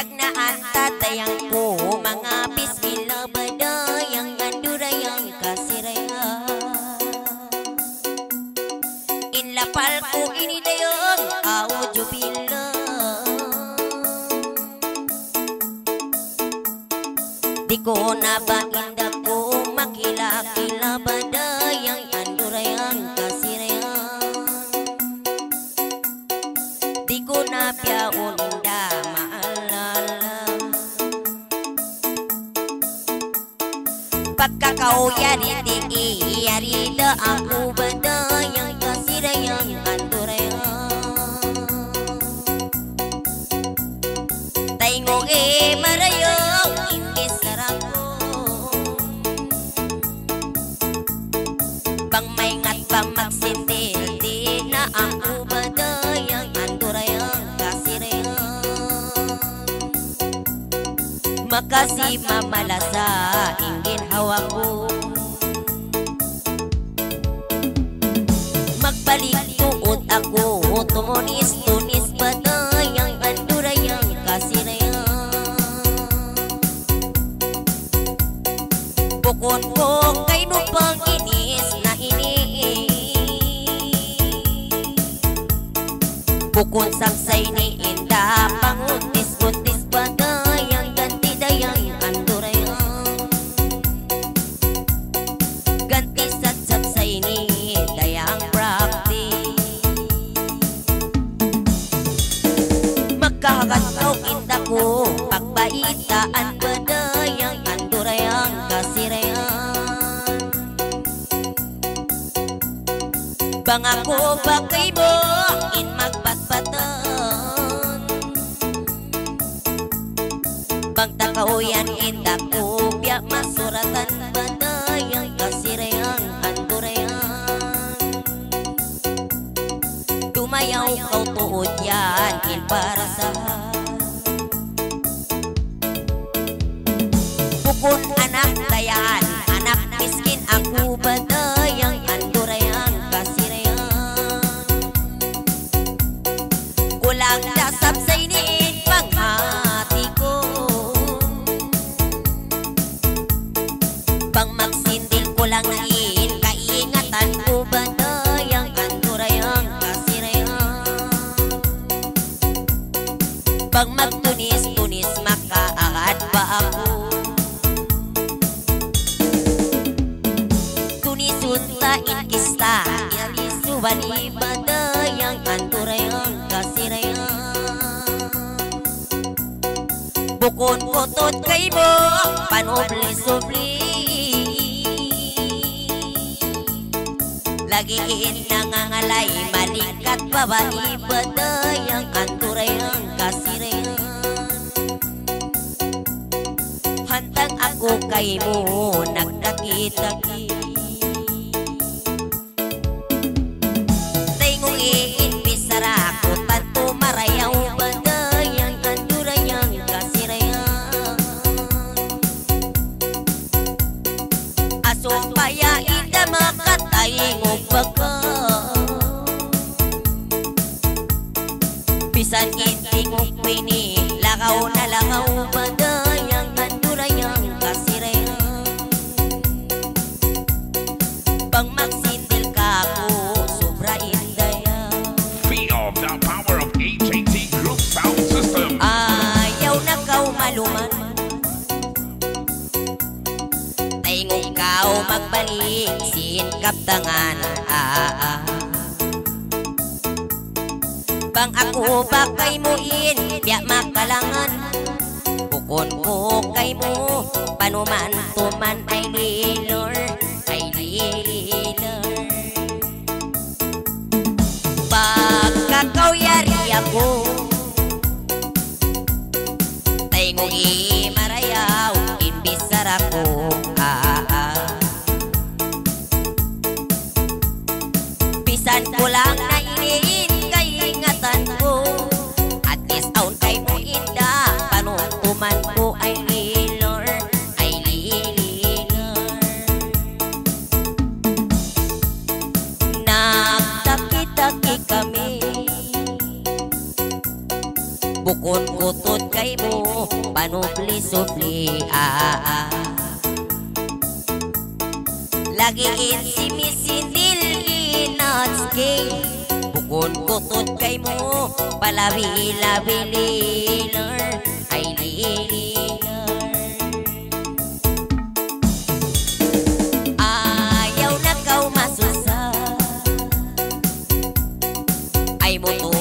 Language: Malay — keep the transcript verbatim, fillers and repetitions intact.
kag naantatayang ko mga bismilabadayang andurayang kasirayang inlapal ko inidayang audio bilang di ko na ba inda ko makilakilabadayang andurayang kasirayang di ko na piyaon inda pagkakau yari di yari da aku badayang kasirayang andurayang taingo e marayang hindi sarako bang may ngat pa magsindil di na aku badayang andurayang kasirayang makasih mamalasa ingin hawak ko magbalik tuot ako tumunis-tunis badayang andurayang kasirayang bukod ko kay nupang inis na inis bukod sangsay ni inda panguntis-untis badayang dayang andurayang ganti satsat sa ini dayang practice magkakataw inda ko pagbaitaan badayang andurayang kasirayang bang ako bakay mo in magpatpatan bang takauyan inda ko biyak masuratan badayang kasirayang andurayang tumayaw kau tuod yan in para sa bukod anak dayan anak miskin ako badayang andurayang kasirayang kulang dasap sa iniin panghati ko bang magsindil ko lang nain kaingatan ko badayang andurayang kasirayang bang magtunis-tunis makaangat pa ako tunisunta inkista ilisuwani badayang andurayang kasirayang bukod kotot kay mo panobli-sobli lagiin nangangalay malikat babae badayang andurayang kasirayang hantang ako kay mo nagdakit-dakit taingong iinpisara ko tanto marayaw badayang andurayang kasirayang asong paya inda makatayong baka bisan itingog pini lakaw na lakaw badayang andurayang kasirayang bang magsindil ka ko sobra indayang feel the power of H A T Group Sound System ayaw na kaw maluman taingong kaw magbalik sin kaptangan ah, ah. bang ako ba kay mo in biyak makalangan bukon ko kay mo panuman tuman ay lilor ay lilor pagkakaw yari ako taingong imarayaw imbisar ako ah, ah. bisan ko lang na iniin ingatan ko at least aun kay mo inda panuntuman ko ay lilor ay lilor nagtaki-taki kami Bukon kutot kay mo, panupli-supli ah, ah. Lagiin si Misindil inatskay. Bukon kutot kay mo, palabi-labi liler, ay liler. Ayaw na kaw masusa, ay mo